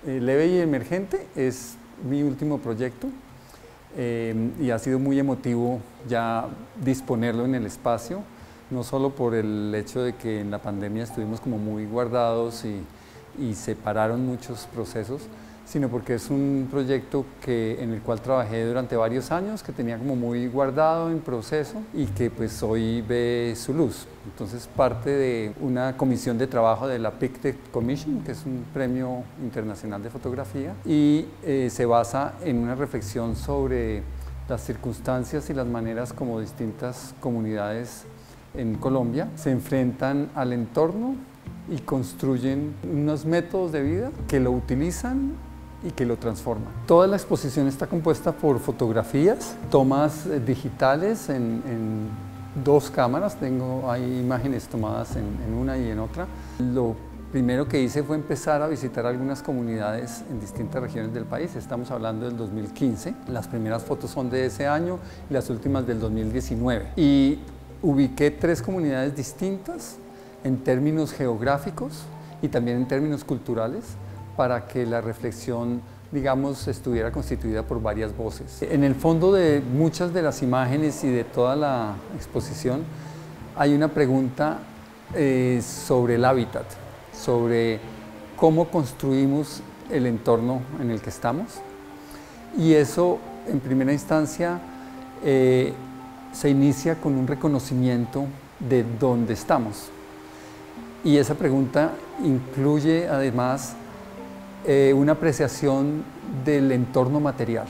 Leve y Emergente es mi último proyecto y ha sido muy emotivo ya disponerlo en el espacio, no solo por el hecho de que en la pandemia estuvimos como muy guardados y se pararon muchos procesos, sino porque es un proyecto en el cual trabajé durante varios años, que tenía como muy guardado en proceso y que pues hoy ve su luz. Entonces parte de una comisión de trabajo de la Pictet Commission, que es un premio internacional de fotografía, y se basa en una reflexión sobre las circunstancias y las maneras como distintas comunidades en Colombia se enfrentan al entorno y construyen unos métodos de vida que lo utilizan y que lo transforman. Toda la exposición está compuesta por fotografías, tomas digitales en dos cámaras, hay imágenes tomadas en una y en otra. Lo primero que hice fue empezar a visitar algunas comunidades en distintas regiones del país. Estamos hablando del 2015, las primeras fotos son de ese año y las últimas del 2019. Y ubiqué 3 comunidades distintas en términos geográficos y también en términos culturales, para que la reflexión, digamos, estuviera constituida por varias voces. En el fondo de muchas de las imágenes y de toda la exposición hay una pregunta sobre el hábitat, sobre cómo construimos el entorno en el que estamos, y eso en primera instancia se inicia con un reconocimiento de dónde estamos, y esa pregunta incluye además una apreciación del entorno material.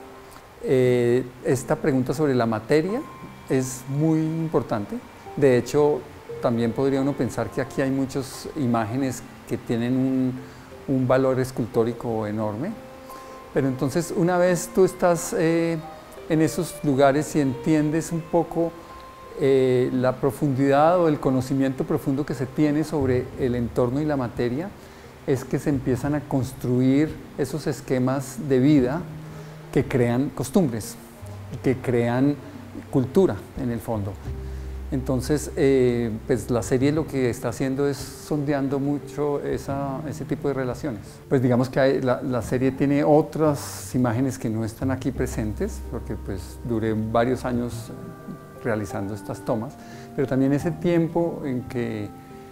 Esta pregunta sobre la materia es muy importante. De hecho, también podría uno pensar que aquí hay muchas imágenes que tienen un valor escultórico enorme, pero entonces una vez tú estás en esos lugares y entiendes un poco la profundidad o el conocimiento profundo que se tiene sobre el entorno y la materia, es que se empiezan a construir esos esquemas de vida que crean costumbres, que crean cultura en el fondo. Entonces, pues la serie lo que está haciendo es sondeando mucho ese tipo de relaciones. Pues digamos que la serie tiene otras imágenes que no están aquí presentes, porque pues duré varios años realizando estas tomas, pero también ese tiempo en que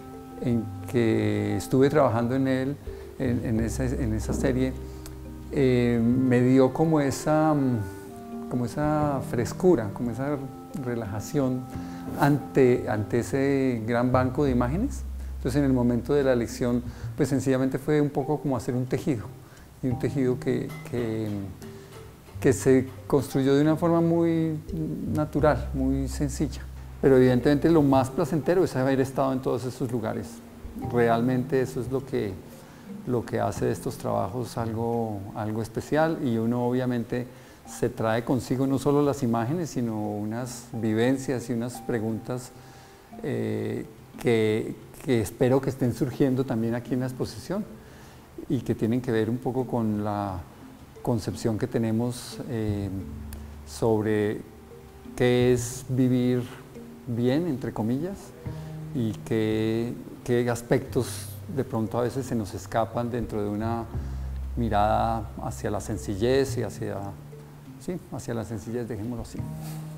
estuve trabajando en esa serie, me dio como esa frescura, como esa relajación ante ese gran banco de imágenes. Entonces en el momento de la elección, pues sencillamente fue un poco como hacer un tejido, y un tejido que se construyó de una forma muy natural, muy sencilla. Pero evidentemente lo más placentero es haber estado en todos esos lugares. Realmente eso es lo que hace de estos trabajos algo especial, y uno obviamente se trae consigo no solo las imágenes, sino unas vivencias y unas preguntas que espero que estén surgiendo también aquí en la exposición y que tienen que ver un poco con la concepción que tenemos sobre qué es vivir bien, entre comillas, y qué aspectos de pronto a veces se nos escapan dentro de una mirada hacia la sencillez y hacia la sencillez, dejémoslo así.